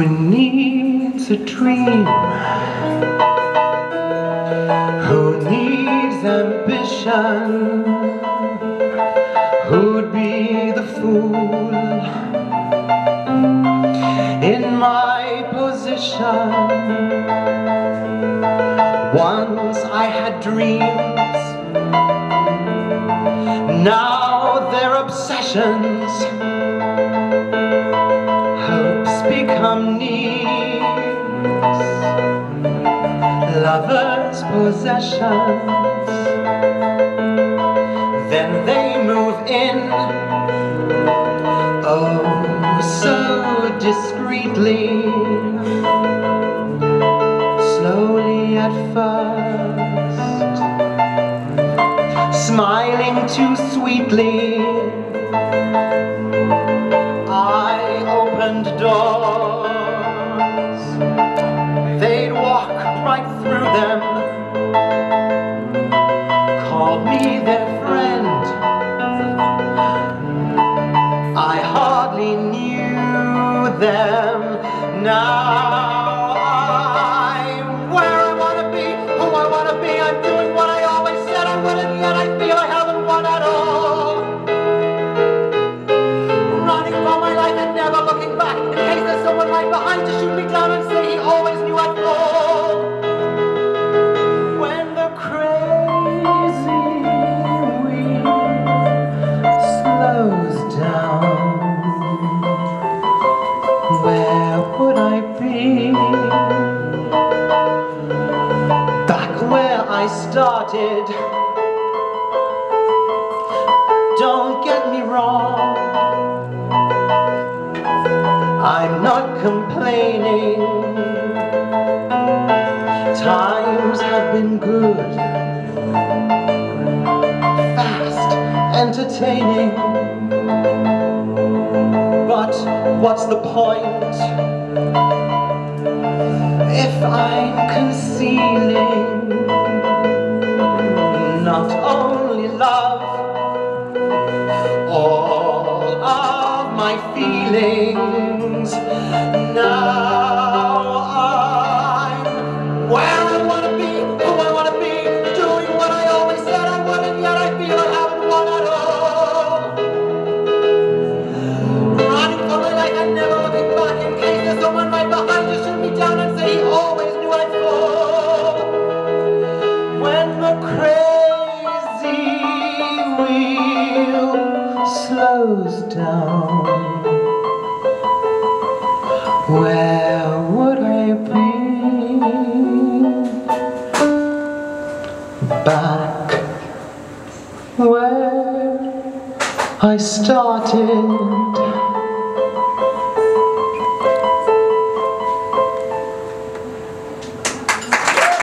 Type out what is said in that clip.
needs a dream? Who needs ambition? Who'd be the fool in my position? Once I had dreams, now they're obsessions. Hopes become needs, lovers' possessions. Then they move in, oh so discreetly, slowly at first, smiling too sweetly. I opened doors, they'd walk right through them, called me their friend. I hardly knew them. Now I'm where I want to be, who I want to be. I'm doing what I always said I would, and yet I feel I haven't won at all. Running for my life and never looking back, in case there's someone right behind to shoot me down and say he always knew I'd fall. When the crazy wheel slows down, where would I be? Back where I started. Don't get me wrong, I'm not complaining. Times have been good, fast, entertaining. But what's the point if I'm concealing not only love, all of my feelings? Now I'm where I want to be, who I want to be, doing what I always said I would, and yet I feel I haven't won at all. Running for my life and never looking back, in case there's someone right behind to shoot me down and say he always knew I'd fall. When the crazy wheel slows down, where would I be? Back where I started.